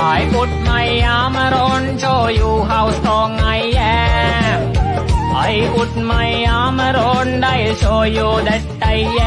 I put my arm around, show you how strong I am. I put my arm around, I'll show you that I